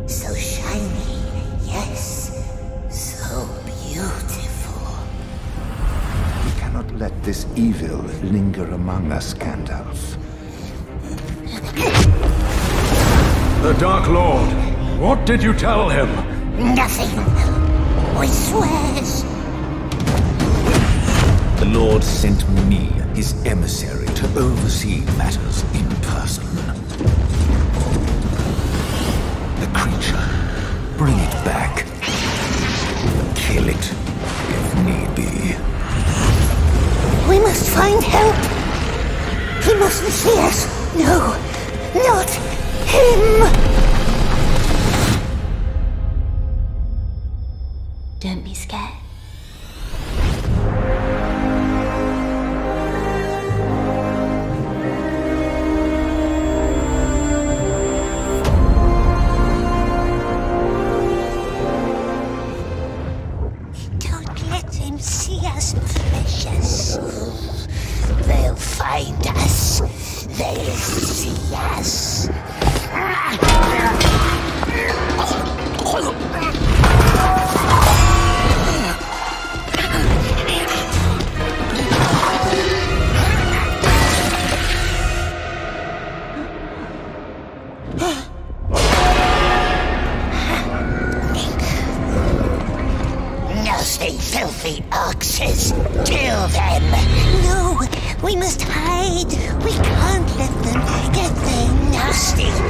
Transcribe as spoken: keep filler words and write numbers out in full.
So shiny, yes, so beautiful. We cannot let this evil linger among us, Gandalf. The Dark Lord, what did you tell him? Nothing. We swears. The Lord sent me, his emissary, to oversee matters in person. The creature, bring it back. Kill it, if need be. We must find help. He mustn't see us. No, not him. Don't be scared. Don't let him see us, precious. They'll find us. They'll see us. Nasty, filthy oxes! Kill them! No! We must hide! We can't let them get their nasty